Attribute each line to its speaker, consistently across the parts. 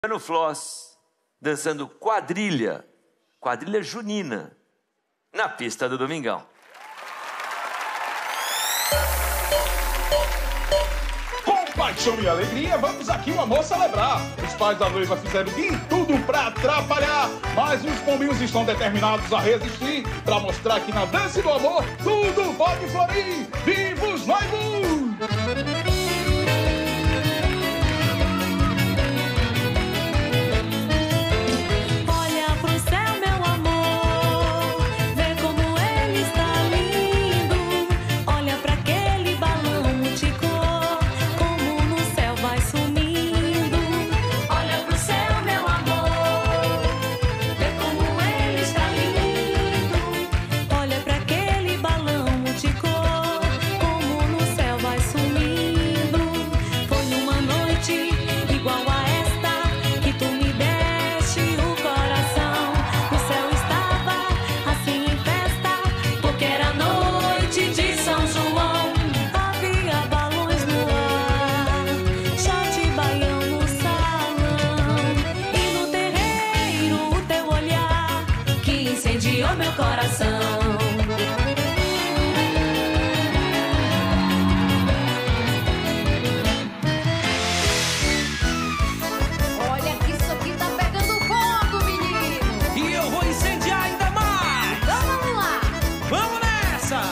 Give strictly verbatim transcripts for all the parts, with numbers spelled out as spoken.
Speaker 1: No Floss, dançando quadrilha, quadrilha junina, na pista do Domingão.
Speaker 2: Com paixão e alegria, vamos aqui o amor celebrar. Os pais da noiva fizeram de tudo pra atrapalhar, mas os pombinhos estão determinados a resistir, pra mostrar que na dança do amor tudo pode florir. Viva os noivos!
Speaker 3: Incendiou meu coração.
Speaker 4: Olha que isso aqui tá pegando fogo, menino.
Speaker 5: E eu vou incendiar ainda mais.
Speaker 4: Então vamos lá.
Speaker 5: Vamos nessa.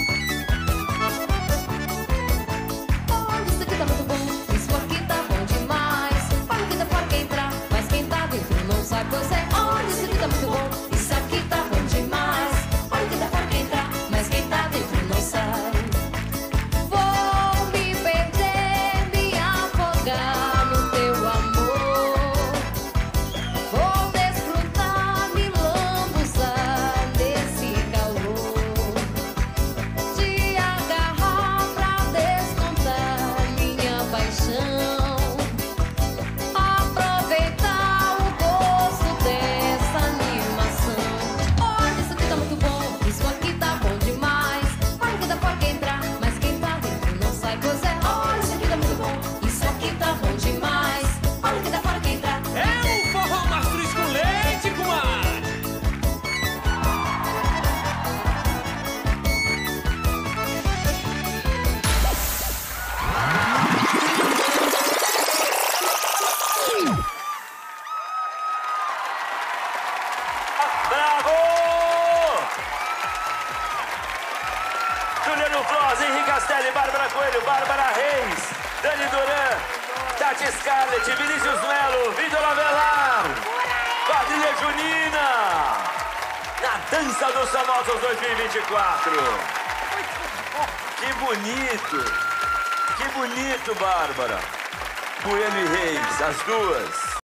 Speaker 4: Olha, isso aqui tá muito bom. Isso aqui tá bom demais. Olha que dá pra quem entrar, mas quem tá dentro não sai, pois é. Olha, isso aqui tá muito bom. Isso aqui tá bom demais. Olha que dá pra quem entrar, mas quem tá dentro não sai. Vou me perder, me afogar no teu amor. Vou desfrutar, me lambuzar nesse calor. Te agarrar pra descontar minha paixão. Aproveitar o gosto dessa animação. Olha, isso aqui tá muito bom, isso aqui tá bom demais. Olha que dá pra quem entrar, mas quem tá dentro não sai, pois é. Olha, isso aqui tá muito bom, isso aqui tá bom demais. Olha que dá pra quem entrar.
Speaker 5: É um forró mastruz com leite, comadre.
Speaker 1: Bravo! Juliano Floss, Henrique Castelli, Bárbara Coelho, Bárbara Reis, Dani Duran, Tati Scarlett, Vinícius Melo, Vitor Avelar, quadrilha junina, na dança dos famosos dois mil e vinte e quatro. Que bonito, que bonito, Bárbara. Coelho e Reis, as duas.